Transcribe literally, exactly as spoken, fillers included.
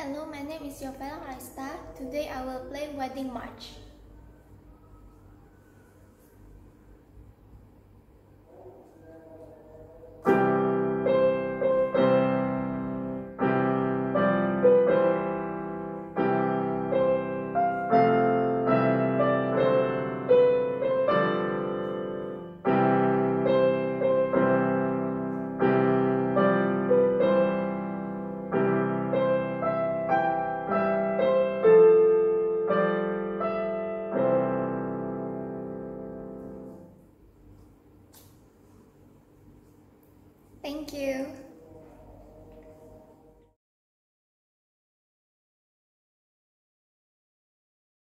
Hello, my name is Yovela Calista. Today I will play Wedding March. Thank you.